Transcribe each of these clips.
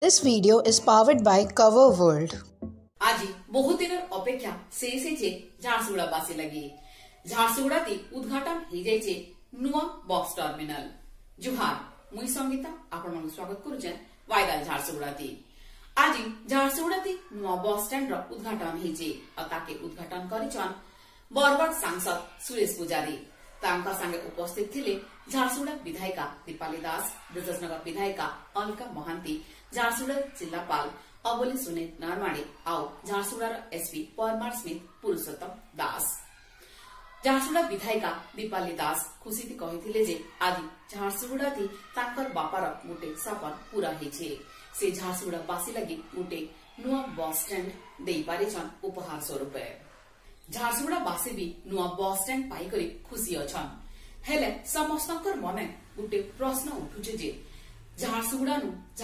This video is powered by Cover World. আজি বহুত দিনের অপেক্ষা সে এসেছে ঝারসুগুড়াবাসী লাগি। ঝারসুগুড়াতে উদ্ঘাটন হয়ে যাইছে নুয়া বক্স টার্মিনাল। জুহার মুই সঙ্গীতা আপনার স্বাগত করছে ওয়াইগাল ঝারসুগুড়াতে। আজি ঝারসুগুড়াতে নুয়া বস স্ট্যান্ড উদ্ঘাটন হয়েছে আর তাকে উদ্ঘাটন করেছেন বরগড় সাংসদ সুরেশ পূজারী। तांका संगे उपस्थित थिले झारसुगुड़ा विधायिका दीपाली दास, ब्रजनगर विधायिका अलका महांती, झारसुगुड़ा जिल्लापाल अबोली सुनील नरमाणी आउ झारसुगुड़ा एसपी परमार स्मिथ पुरुषोत्तम दास। झारसुगुड़ा विधायिका दीपाली दास खुशी थी कहिथिले जे आदि झारसुगुड़ाथी तांकर बापार गोटे सपन पूरा हेछे। से झारसुगुड़ा बासी लगी गोटे नुआ बस स्टैंड देई पारिछन उपहार स्वरूप। झारसुगुड़ा बासी भी नुआ बस स्टैंड पाई करी खुशी अछन। हेले समस्तकर मने गुटे प्रश्न उठुचे जे झारसुगुड़ा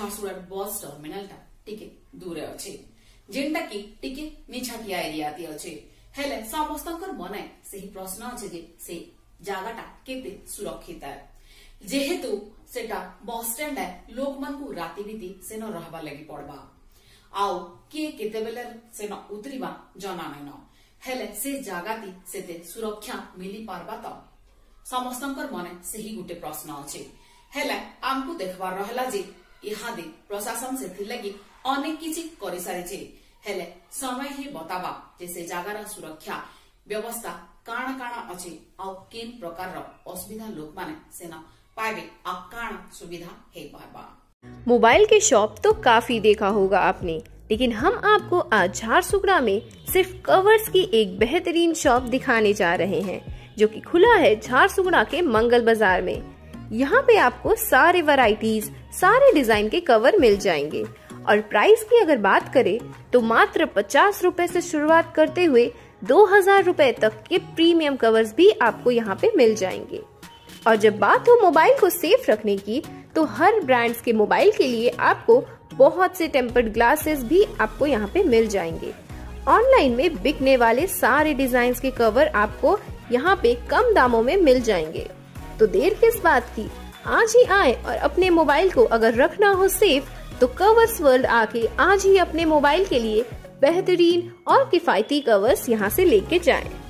बस टर्मिनल टा टिके दूरे अछि, जेंटा की टिके निछाटिया एरिया ती अछि। हेले समस्तकर मने सेही प्रश्न अछि जे से जागाटा केते सुरक्षित है। जेहेतु सेटा बस स्टैंड है, लोक मन को राती बीती सेनो रहबा लगी पड़बा आउ के केते बेले सेनो उतरिबा जना नैन। हेले से जागाती सेते सुरक्षा मिली पारबा तो समस्तंकर मने सही गुटे प्रश्न अछि। हेले आमको देखबार रहला जे इहादे प्रशासन से लगी अनेक किछि करि सारिछे। हेले समय ही बताबा जे से जागार सुरक्षा व्यवस्था काना काना अछि आ केन प्रकार रो असुविधा लोक माने सेना पाइबे आ काना सुविधा हे पारबा। मोबाइल के शॉप तो काफी देखा होगा आपने, लेकिन हम आपको आज झारसुगुड़ा में सिर्फ कवर्स की एक बेहतरीन शॉप दिखाने जा रहे हैं, जो कि खुला है झारसुगुड़ा के मंगल बाजार में। यहाँ पे आपको सारे वैरायटीज, सारे डिजाइन के कवर मिल जाएंगे और प्राइस की अगर बात करें तो मात्र 50 रुपए से शुरुआत करते हुए 2000 रुपए तक के प्रीमियम कवर्स भी आपको यहाँ पे मिल जाएंगे। और जब बात हो मोबाइल को सेफ रखने की, तो हर ब्रांड्स के मोबाइल के लिए आपको बहुत से टेम्पर्ड ग्लासेस भी आपको यहाँ पे मिल जाएंगे। ऑनलाइन में बिकने वाले सारे डिजाइन के कवर आपको यहाँ पे कम दामों में मिल जाएंगे। तो देर किस बात की, आज ही आए और अपने मोबाइल को अगर रखना हो सेफ, तो कवर्स वर्ल्ड आके आज ही अपने मोबाइल के लिए बेहतरीन और किफायती कवर्स यहाँ से लेके जाएं।